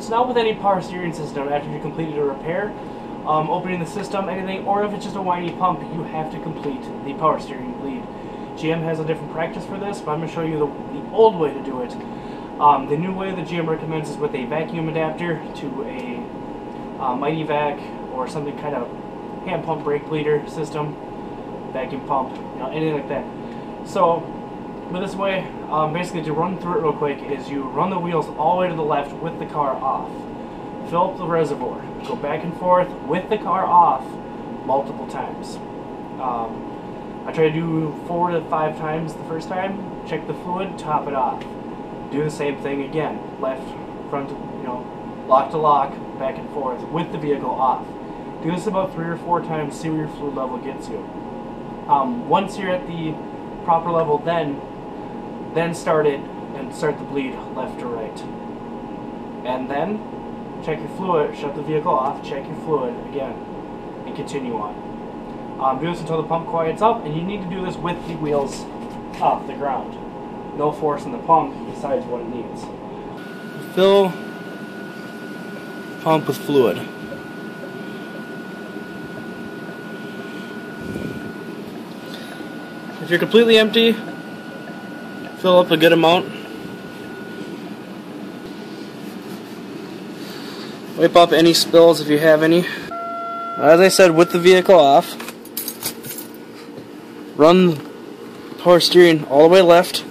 not with any power steering system after you completed a repair, opening the system, anything, or if it's just a whiny pump, you have to complete the power steering bleed. GM has a different practice for this, but I'm going to show you the old way to do it. The new way that GM recommends is with a vacuum adapter to a Mighty Vac or something kind of hand pump brake bleeder system, vacuum pump, anything like that. So with this way, basically to run through it real quick is you run the wheels all the way to the left with the car off, fill up the reservoir, go back and forth with the car off multiple times. I try to do 4 to 5 times the first time, check the fluid, top it off. Do the same thing again, left, front, lock to lock, back and forth with the vehicle off. Do this about 3 or 4 times, see where your fluid level gets you. Once you're at the proper level, then start it and start the bleed left to right. And then check your fluid, shut the vehicle off, check your fluid again, and continue on. Do this until the pump quiets up, and you need to do this with the wheels off the ground. No force in the pump besides what it needs. Fill pump with fluid. If you're completely empty, fill up a good amount. Wipe up any spills if you have any. As I said, with the vehicle off, run power steering all the way left.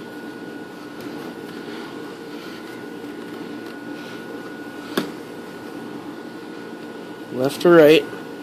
Left to right.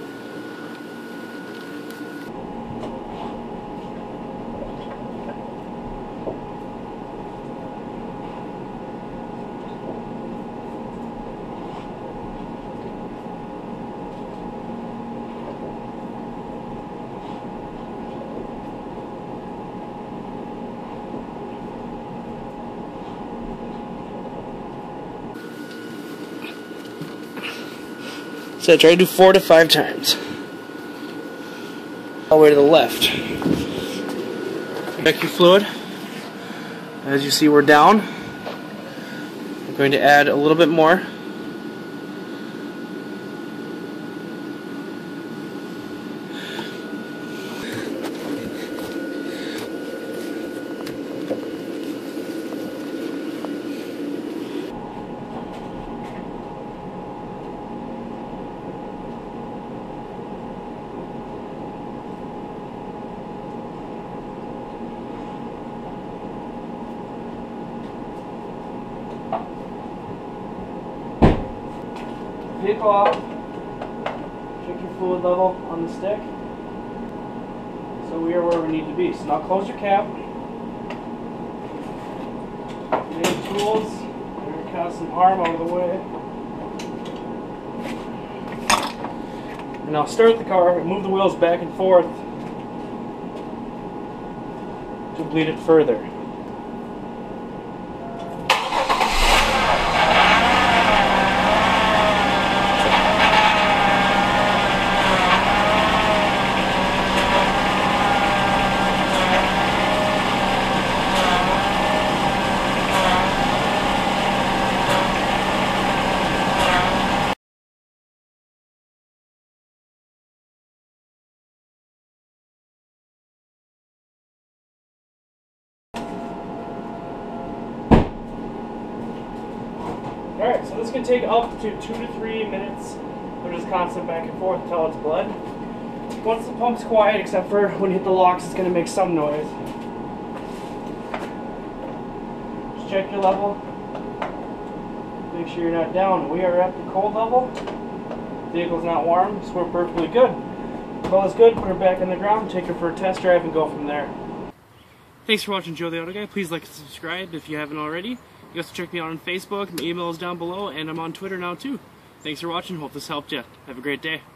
So try to do 4 to 5 times. All the way to the left. Check your fluid. As you see, we're down. I'm going to add a little bit more. Vehicle off, check your fluid level on the stick. So we are where we need to be. So now close your cap. Get any tools, get your constant arm out of the way. And now start the car and move the wheels back and forth to bleed it further. Alright, so this can take up to 2 to 3 minutes. They're just constant back and forth until it's bled. Once the pump's quiet, except for when you hit the locks, it's going to make some noise. Just check your level. Make sure you're not down. We are at the cold level. The vehicle's not warm, so we're perfectly good. All is good, put her back in the ground, take her for a test drive, and go from there. Thanks for watching Joe the Auto Guy. Please like and subscribe if you haven't already. You can also check me out on Facebook, my email is down below, and I'm on Twitter now too. Thanks for watching, hope this helped you. Have a great day.